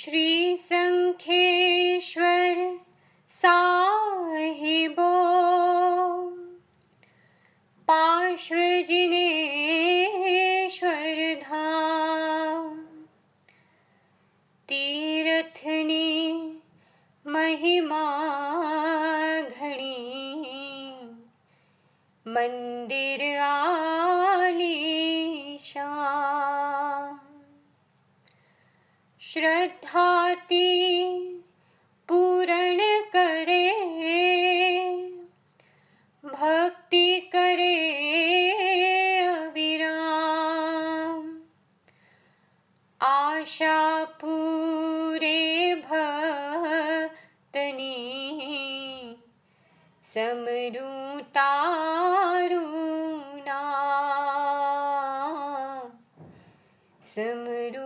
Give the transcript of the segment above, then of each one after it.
श्री संखेश्वर साहिबो पार्श्व जिनेश्वर धाम तीर्थनी महिमा घणी मंदिर आलीशान श्रद्धाती पूर्ण करे भक्ति करे अविराम आशा पूरे भक्तनी समरू तारुना समरू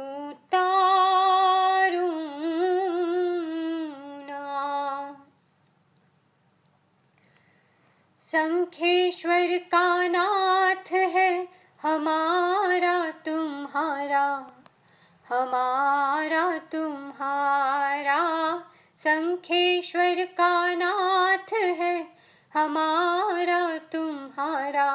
संखेश्वर का नाथ है हमारा तुम्हारा हमारा तुम्हारा संखेश्वर का नाथ है हमारा तुम्हारा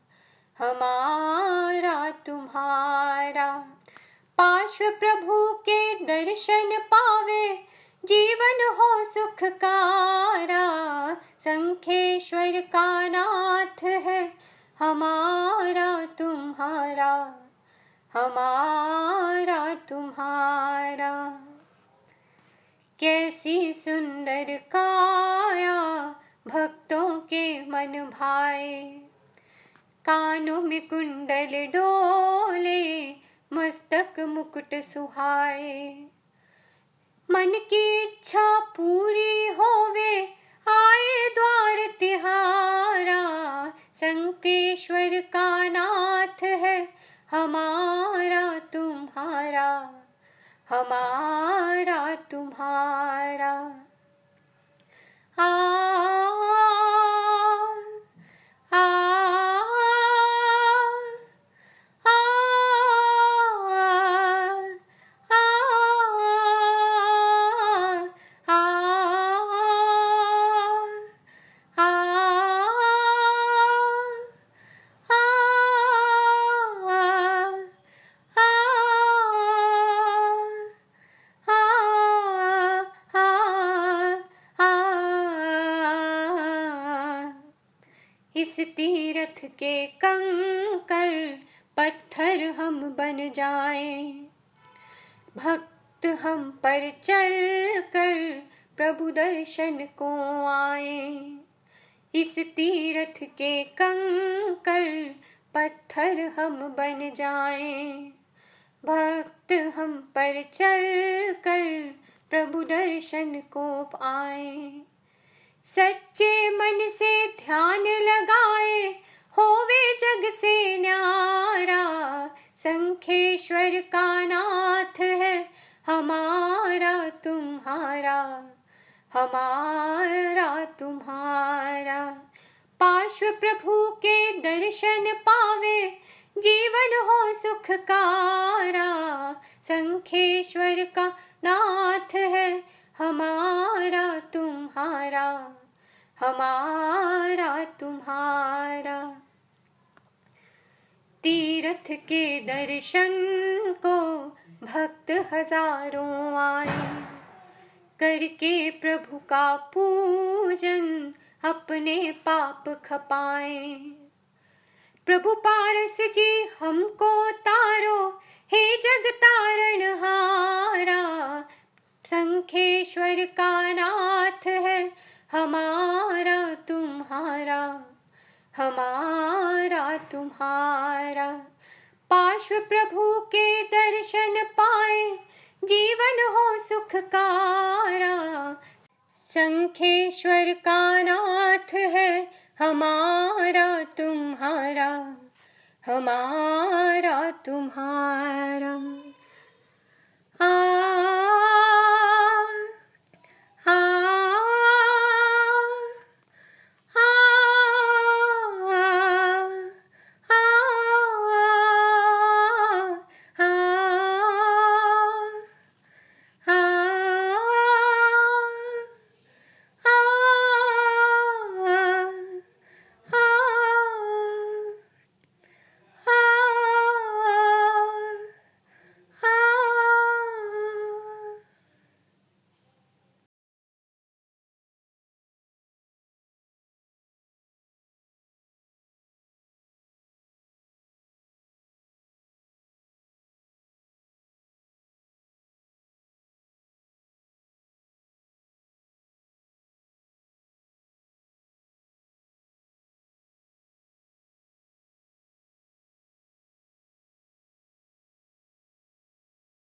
हमारा तुम्हारा पार्श्व प्रभु के दर्शन पावे जीवन हो सुखकारा संखेश्वर का नाथ है हमारा तुम्हारा हमारा तुम्हारा कैसी सुंदर काया भक्तों के मन भाए कानों में कुंडल डोले मस्तक मुकुट सुहाए मन की इच्छा पूरी होवे आए द्वार तिहारा संकेश्वर का नाथ है हमारा तुम्हारा हमारा तुम्हारा आ इस तीर्थ के कंकर पत्थर हम बन जाएं भक्त हम पर चल कर प्रभु दर्शन को आए इस तीर्थ के कंकर पत्थर हम बन जाएं भक्त हम पर चल कर प्रभु दर्शन को आए सच्चे मन से ध्यान लगाए होवे जग से न्यारा संखेश्वर का नाथ है हमारा तुम्हारा हमारा तुम्हारा पार्श्व प्रभु के दर्शन पावे जीवन हो सुखकारा संखेश्वर का नाथ है हमारा तुम्हारा हमारा तुम्हारा तीर्थ के दर्शन को भक्त हजारों आए करके प्रभु का पूजन अपने पाप खपाए प्रभु पारस जी हमको तारो हे जग तारनहारा संखेश्वर का नाथ है हमारा तुम्हारा हमारा तुम्हारा पार्श्व प्रभु के दर्शन पाए जीवन हो सुखकारा संखेश्वर का नाथ है हमारा तुम्हारा हमारा तुम्हारा।